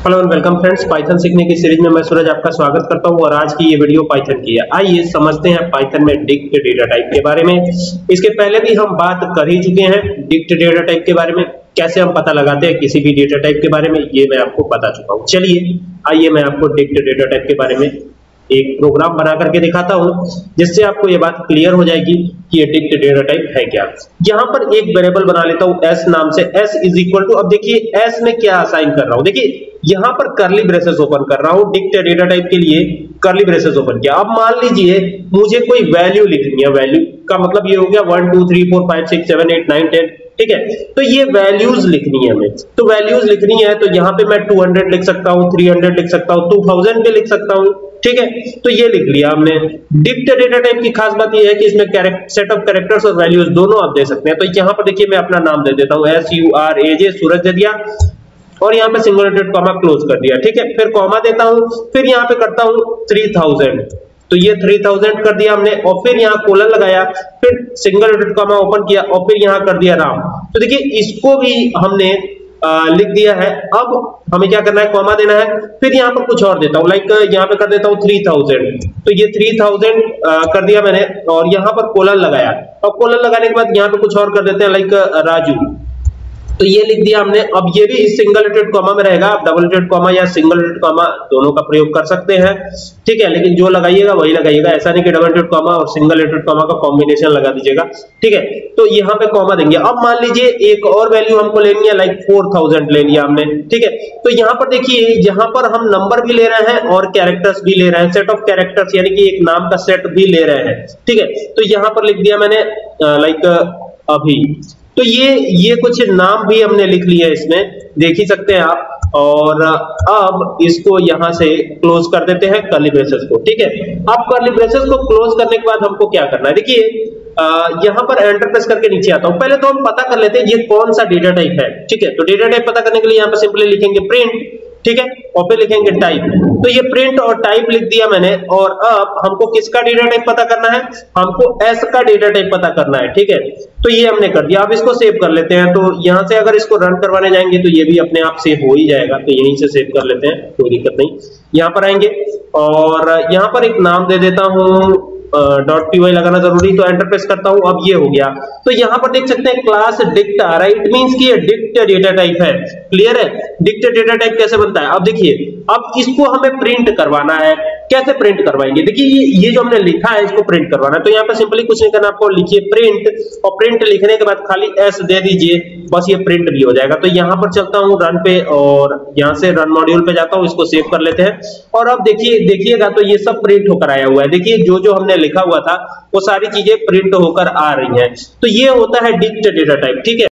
Hello and welcome friends, Python सीखने की series में मैं सूरज आपका स्वागत करता हूं और आज की ये वीडियो पाइथन की है। आइए समझते हैं पाइथन में डिक्ट डेटा टाइप के बारे में। इसके पहले भी हम बात कर ही चुके हैं डिक्ट डेटा टाइप के बारे में, कैसे हम पता लगाते हैं किसी भी डेटा टाइप के बारे में, ये मैं आपको बता चुका हूं। चलिए आइए मैं आपको डिक्ट डेटा टाइप के बारे में एक प्रोग्राम बना करके दिखाता हूं, जिससे आपको ये बात क्लियर हो जाएगी कि ये डिक्ट डेटा टाइप है क्या। यहां पर एक वेरिएबल बना लेता हूं s नाम से, s इज इक्वल टू, अब देखिए s में क्या असाइन कर रहा हूं, देखिए यहां पर कर्ली ब्रेसेस ओपन कर रहा हूं, डिक्ट डेटा टाइप के लिए कर्ली ब्रेसेस ओपन किया। अब मान लीजिए मुझे कोई वैल्यू लिखनी है, वैल्यू का मतलब ये हो गया 1 2 3 4 5 6 7 8 9 10, ठीक है। तो ये वैल्यूज लिखनी है हमें, तो वैल्यूज लिखनी है तो यहाँ पे मैं 200 लिख सकता हूँ, 300 लिख सकता हूँ, 2000 भी लिख सकता हूँ, ठीक है। तो ये लिख लिया हमने। डिक्ट डेटा टाइप की खास बात ये है कि इसमें सेट ऑफ कैरेक्टर्स और वैल्यूज दोनों आप दे सकते हैं। तो यहाँ पर देखिए मैं अपना नाम दे देता हूँ, SURAJ सूरज दे दिया और यहाँ पे सिंगल इंवर्टेड कॉमा क्लोज कर दिया, ठीक है। फिर कॉमा देता हूँ, फिर यहाँ पे करता हूँ 3000, तो ये 3000 कर दिया हमने और फिर यहाँ कोलन लगाया, फिर सिंगल इंवर्टेड कॉमा ओपन किया और फिर यहाँ कर दिया राम। तो देखिए इसको भी हमने लिख दिया है। अब हमें क्या करना है, कॉमा देना है, फिर यहाँ पर कुछ और देता हूँ, लाइक यहाँ पे कर देता हूँ 3000, तो ये 3000 कर दिया मैंने और यहाँ पर कोलन लगाया और कोलन लगाने के बाद यहाँ पे कुछ और कर देते हैं, लाइक राजू, तो ये लिख दिया हमने। अब ये भी इस सिंगल इंवर्टेड कॉमा में रहेगा, आप डबल इंवर्टेड कॉमा या सिंगल इंवर्टेड कॉमा दोनों का प्रयोग कर सकते हैं, ठीक है। लेकिन जो लगाइएगा वही लगाइएगा, ऐसा नहीं कि डबल इंवर्टेड कॉमा और सिंगल इंवर्टेड कॉमा का कॉम्बिनेशन लगा दीजिएगा, ठीक है। तो यहाँ पे कॉमा देंगे। अब मान लीजिए एक और वैल्यू हमको लेनी है, लाइक 4000 ले लिया हमने, ठीक है। तो यहाँ पर देखिए, यहाँ पर हम नंबर भी ले रहे हैं और कैरेक्टर्स भी ले रहे हैं, सेट ऑफ कैरेक्टर्स यानी कि एक नाम का सेट भी ले रहे हैं, ठीक है। तो यहाँ पर लिख दिया मैंने लाइक अभी, तो ये कुछ नाम भी हमने लिख लिया इसमें, देख ही सकते हैं आप। और अब इसको यहां से क्लोज कर देते हैं कर्ली ब्रेसेस को, ठीक है। अब कर्ली ब्रेसेस को क्लोज करने के बाद हमको क्या करना है, देखिए यहां पर एंटर प्रेस करके नीचे आता हूं। पहले तो हम पता कर लेते हैं ये कौन सा डेटा टाइप है, ठीक है। तो डेटा टाइप पता करने के लिए यहां पर सिंपली लिखेंगे प्रिंट, ठीक है, और फिर लिखेंगे टाइप। तो ये प्रिंट और टाइप लिख दिया मैंने। और अब हमको किसका डेटा टाइप पता करना है, हमको s का डेटा टाइप पता करना है, ठीक है। तो ये हमने कर दिया। अब इसको सेव कर लेते हैं। तो यहां से अगर इसको रन करवाने जाएंगे तो ये भी अपने आप सेव हो ही जाएगा, तो यहीं से सेव कर लेते हैं, कोई दिक्कत नहीं। यहां पर आएंगे और यहां पर एक नाम दे देता हूं, .py लगाना जरूरी, तो एंटर प्रेस करता हूं। अब ये हो गया। तो यहां पर देख सकते हैं क्लास डिक्ट आ रहा है, इट मींस कि ये डिक्ट डेटा टाइप है। क्लियर है, डिक्ट डेटा टाइप कैसे बनता है। अब देखिए, अब इसको हमें प्रिंट करवाना है। कैसे प्रिंट करवाएंगे, देखिए ये जो हमने लिखा है इसको प्रिंट करवाना है। तो यहाँ पे सिंपली कुछ नहीं करना, आपको लिखिए प्रिंट और प्रिंट लिखने के बाद खाली s दे दीजिए, बस ये प्रिंट भी हो जाएगा। तो यहाँ पर चलता हूँ रन पे और यहाँ से रन मॉड्यूल पे जाता हूँ, इसको सेव कर लेते हैं। और अब देखिएगा तो ये सब प्रिंट होकर आया हुआ है। देखिए जो हमने लिखा हुआ था वो सारी चीजें प्रिंट होकर आ रही हैं। तो ये होता है डिक्ट डेटा टाइप, ठीक है।